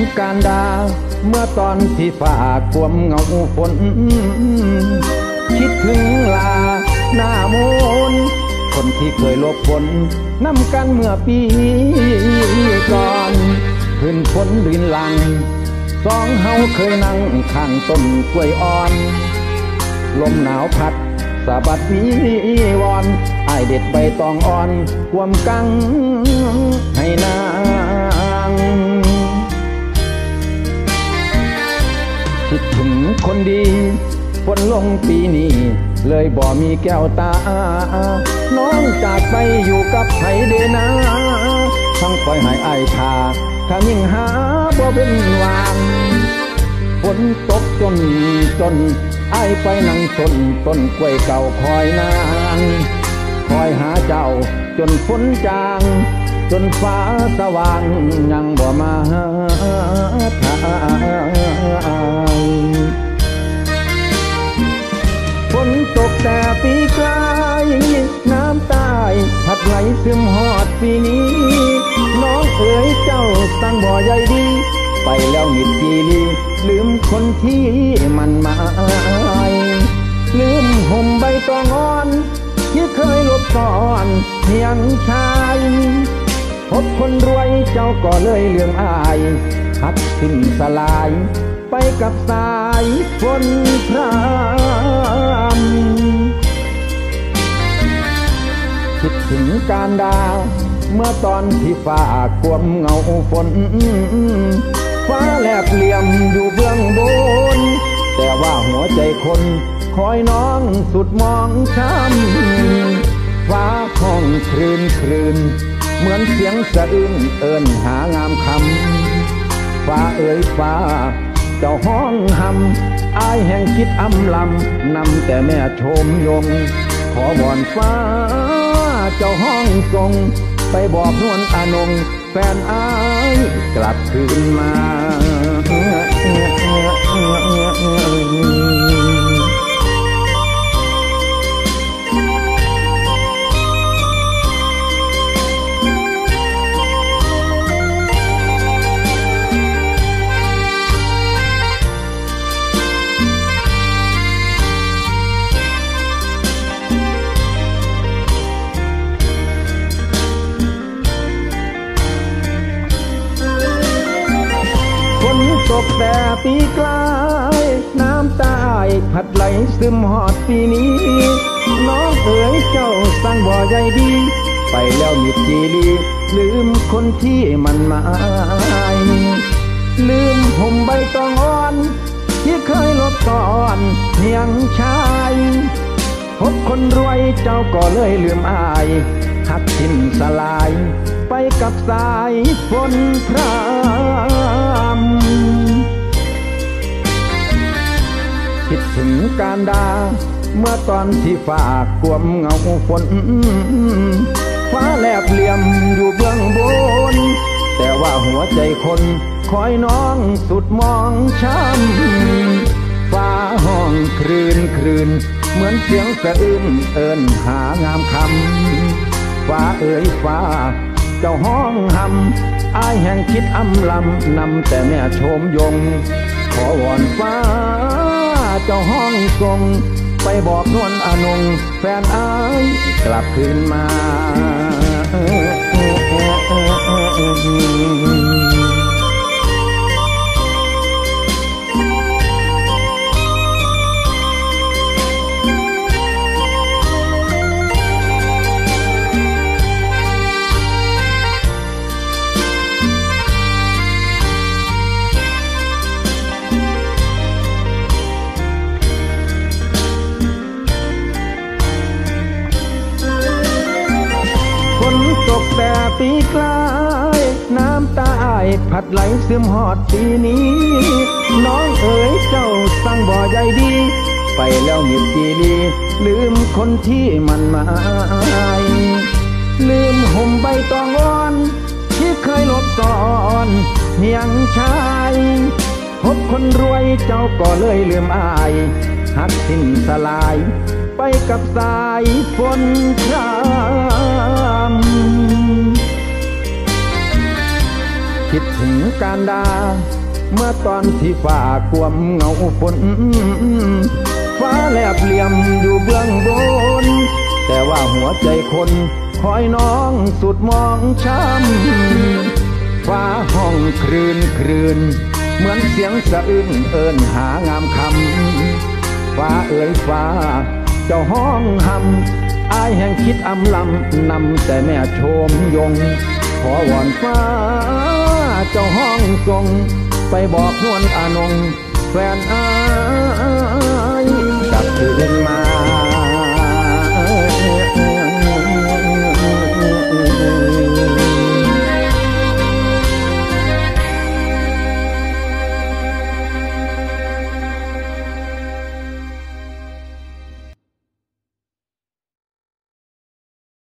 การดาเมื่อตอนที่ฝ่ากวมเงาฝนคิดถึงลาหน้ามนคนที่เคยหลบฝนน้ำกันเมื่อปีก่อนพื้นฝนรินหลังสองเฮาเคยนั่งข้างต้นกล้วยอ่อนลมหนาวพัดสะบัดวิวอนไอเด็ดใบตองอ่อนความกังให้นางคิดถึงคนดีฝนลงปีนี้เลยบ่มีแก้วตาน้องจากไปอยู่กับไผเดนาทั้งปล่อยให้อายทาถ้ายิ่งหาบ่เป็นวางฝนตกจนอายไปนั่งต้นกล้วยเก่าคอยนานคอยหาเจ้าจนฝนจางจนฟ้าสว่างยังบ่มาทางฝนตกแต่ปีกลายน้ำตายพัดไหลซึมหอดปีนี้น้องเอ๋ยเจ้าตั้งบ่อใหญ่ดีไปแล้วมิดกีลีลืมคนที่มันหมายลืมห่มใบตองอ่อนที่เคยหลบซ่อนเพียงชายพบคนรวยเจ้าก็เลยเลื่อมอายพัดสิ้นสลายไปกับสายฝนพรำคิดถึงการดาเมื่อตอนที่ฝ่ากวมเงาฝนฟ้าแลบเหลี่ยมอยู่เบื้องบนแต่ว่าหัวใจคนคอยน้องสุดมองช้ำฟ้าห้องคลื่นเหมือนเสียงสะอื้นเอิ้นหางามคำฟ้าเอ๋ยฟ้าเจ้าห้องหำอายแห่งคิดอำลำนำแต่แม่ชมยงขอวอนฟ้าเจ้าห้องทรงไปบอกนวลอนงแฟนอายกลับคืนมาตกแต่ปีกลายน้ำตาพัดไหลซึมหอดปีนี้น้องเอ๋ยเจ้าสร้างบ่อใหญ่ดีไปแล้วมิดจีลีลืมคนที่มันหมายลืมห่มใบตองอ่อนที่เคยหลบซ่อนเพียงชายพบคนรวยเจ้าก็เลยลืมอายหักทิ้งสลายไปกับสายฝนพรำคิดถึงการดาเมื่อตอนที่ฝ่ากวมเงาฝนฟ้าแลบเหลี่ยมอยู่เบื้องบนแต่ว่าหัวใจคนคอยน้องสุดมองช้ำฟ้าห้องคลื่นเหมือนเสียงสะอื้นเอิ้นหางามคำฟ้าเอ๋ยฟ้าเจ้าห้องหำอายแห่งคิดอำลำนำแต่แม่ชมยงขอวอนฟ้าเจ้าห้องทรงไปบอกนวลอนงแฟนอายกลับคืนมาตกแต่ปีกลายน้ำตาพัดไหลซึมหอดปีนี้น้องเอ๋ยเจ้าสร้างบ่อใหญ่ดีไปแล้วมิดจีลีลืมคนที่มันหมายลืมห่มใบตองอ่อนที่เคยหลบซ่อนเพียงชายพบคนรวยเจ้าก็เลยลืมอายหักสิ้นสลายไปกับสายฝนพรำคิดถึงการดาเมื่อตอนที่ฝ่ากวมเงาฝนฟ้าแลบเหลี่ยมอยู่เบื้องบนแต่ว่าหัวใจคนคอยน้องสุดมองช้ำฟ้าห้องครืนเหมือนเสียงสะอื้นเอิ้นหางามคำฟ้าเอ๋ยฟ้าเจ้าห้องหำอายแห่งคิดอำลำนำแต่แม่ชมยงขอวอนฟ้าเจ้าห้องทรงไปบอกนวลอนงแฟนอาย